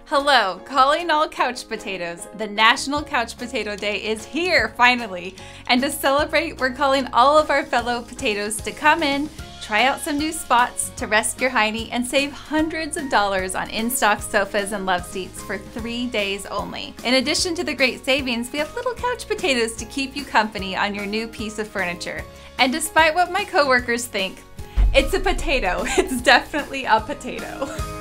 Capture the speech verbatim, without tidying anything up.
Hello, calling all couch potatoes. The National Couch Potato Day is here, finally. And to celebrate, we're calling all of our fellow potatoes to come in, try out some new spots to rest your hiney, and save hundreds of dollars on in-stock sofas and love seats for three days only. In addition to the great savings, we have little couch potatoes to keep you company on your new piece of furniture. And despite what my coworkers think, it's a potato. It's definitely a potato.